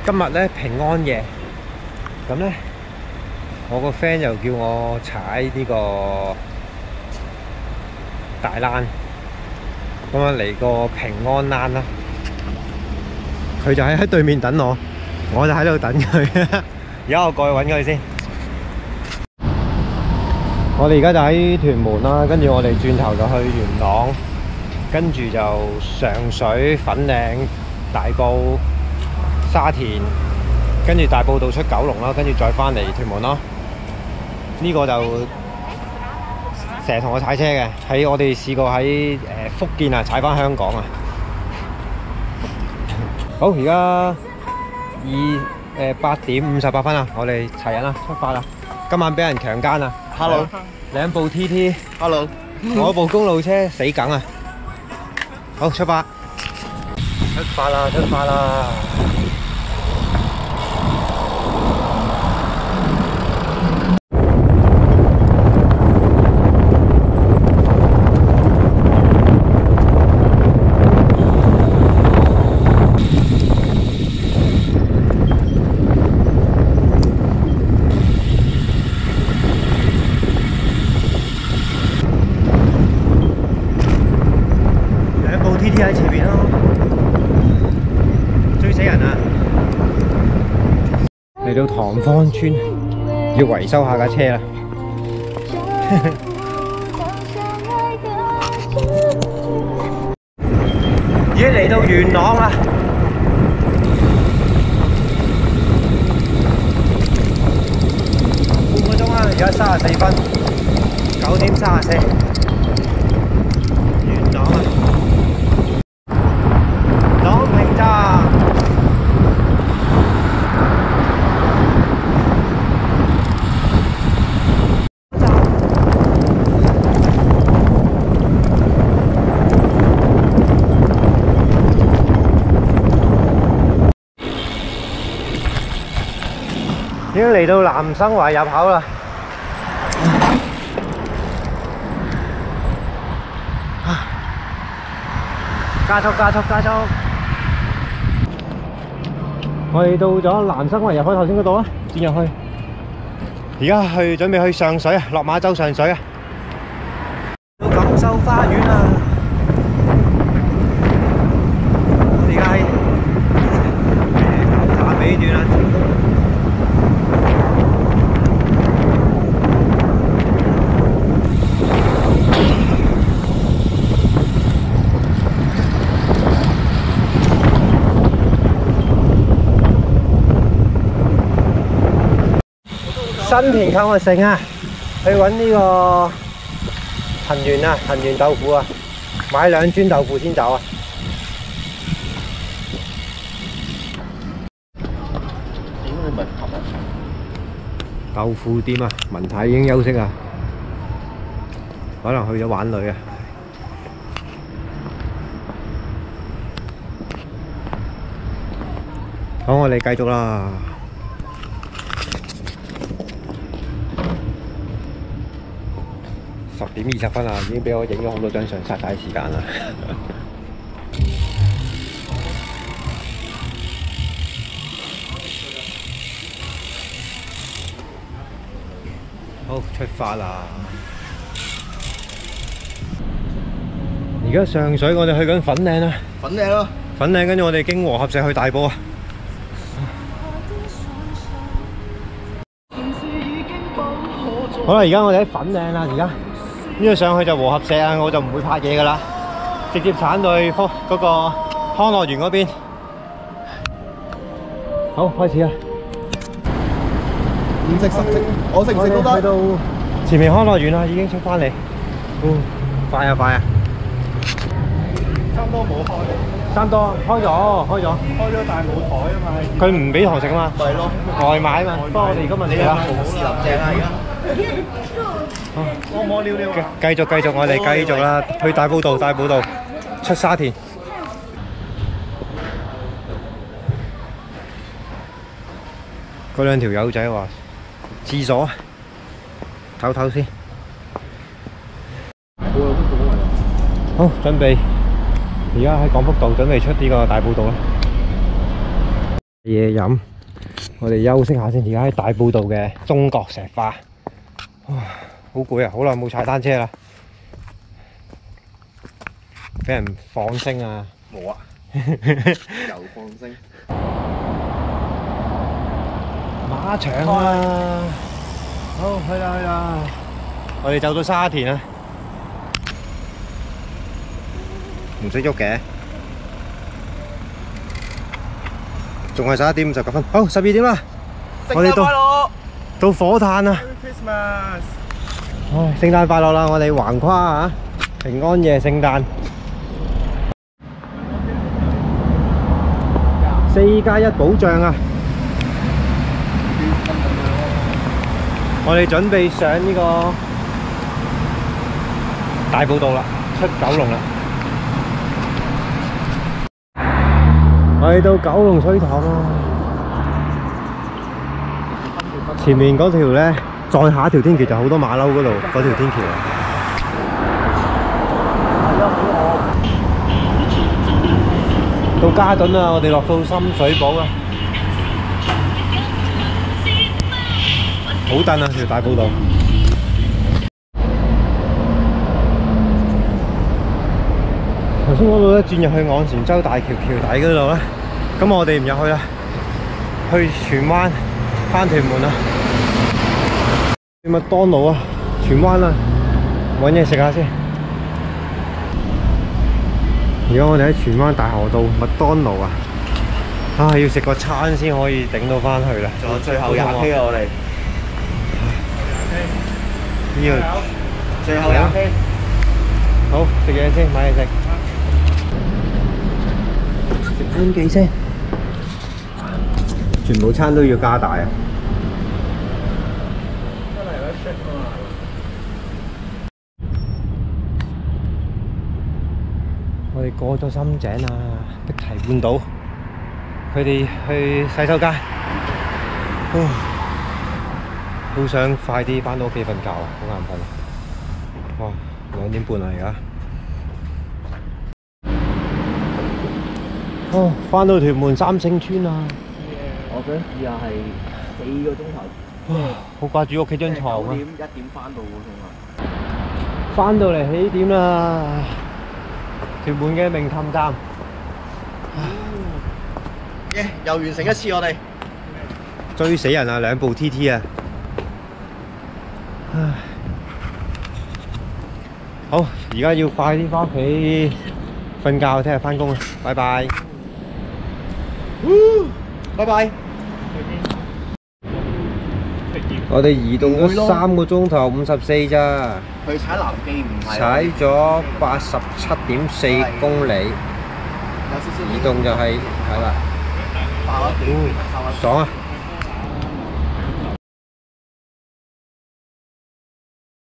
今日咧平安夜，咁咧我個 friend 又叫我踩呢個大欄，咁樣嚟個平安欄啦。佢就喺對面等我，我就喺度等佢。而家我過去揾佢先。我哋而家就喺屯門啦，跟住我哋轉頭就去元朗，跟住就上水、粉嶺、大埔、沙田，跟住大埔道出九龍啦，跟住再返嚟屯門咯。呢個就成日同我踩車嘅，我哋試過喺福建啊踩返香港啊。好，而家8點58分啦，我哋齊人啦，出發啦！今晚俾人強姦啊 ！Hello， 兩部 TT，Hello， 我部公路車死梗啊！好，出發！出發啦！出發啦！喺前面咯，追死人啊！嚟到塘坊村，要維修下架車啦。已經嚟到元朗啦，半個鐘啦，而家34分，9點34。元朗啊！已經嚟到南生圍入口啦，加速加速加速！我哋到咗南生圍入口頭先嗰度啦，轉入去。而家準備去上水啊，落馬洲上水啊！到錦繡花園啦，而家係牛潭尾段啦。新田購物城啊，去揾呢個藤原啊，藤原豆腐啊，買2磚豆腐先走啊。點解你咪合啊？豆腐店啊，文太已經休息啊，可能去咗玩女啊。好，我哋繼續啦。10點20分啦，已經俾我影咗好多張相，殺晒時間啦。好，出發啦！而家上水，我哋去緊粉嶺啦。粉嶺咯。粉嶺，跟住我哋經和合石去大埔啊。好啦，而家我哋喺粉嶺啦，而家。呢個上去就和合石啊，我就唔會拍嘢噶啦，直接鏟到去嗰個康樂園嗰邊。好，開始啦！唔食實食，我食唔食都得。去到前面康樂園啦，已經出翻嚟。快啊快啊！三多冇開。三多開咗，開但係冇台啊嘛。佢唔俾堂食啊嘛。係咯。外賣啊嘛。不過我哋今日嚟啦。好士林正啊而家。摸溜溜啊！繼續，我哋繼續啦，去大埔道出沙田。嗰兩條友仔話廁所，唞先。好，準備，而家喺廣福道準備出呢個大埔道啦。 嘢飲，我哋休息下先。而家喺大埔道嘅中國石化，哇，好攰啊！好耐冇踩單車啦，俾人放聲啊！ 冇啊，又放聲。 馬場啊！好，去啦去啦！我哋走到沙田啦，唔識喐嘅，仲係11點59分。好，12點啦，我哋到火炭啦。 Christmas！ 唉，聖誕快樂啦！我哋橫跨啊，平安夜聖誕。4+1保障啊！我哋準備上呢個大埔道啦，出九龍啦。我哋到九龍水塘啊！前面嗰條咧，再下一條天橋就好多馬騮嗰度，嗰條天橋啊。到嘉頓啦，我哋落到深水埗啦。好蹬啊！條大埔道。頭先嗰度咧轉入去昂船洲大橋橋底嗰度啦，咁我哋唔入去啦，去荃灣返屯門啦。去麥當勞啊，荃灣啦，揾嘢食下先。而家我哋喺荃灣大河道麥當勞啊，要食個餐先可以頂到返去啦。 仲有最後20K啊！我哋呢度最後20K。 好，食嘢先，買嘢食。食官記先，全部餐都要加大啊！我哋過咗深井啊，碧堤半島，佢哋去洗手間。好想快啲返到屋企瞓覺啊！好眼瞓啊！哇，2點半啦而家。哦，返到屯門三聖村啊！ 我想試下係4個鐘頭。 哇，好掛住屋企張床啊！ 9點1點返到嗰種啊！ 返到嚟起點啦！屯門嘅明氹站。 耶！又完成一次我哋。 追死人啊！2部 TT 啊！唉，好，而家要快啲返屋企瞓覺，聽日返工啦，拜拜。 拜拜。 我哋移動咗3個鐘頭54咋， 去踩南機唔係。 踩咗87.4公里， 有少少移動就係啦， 爆一幾， 爽啊！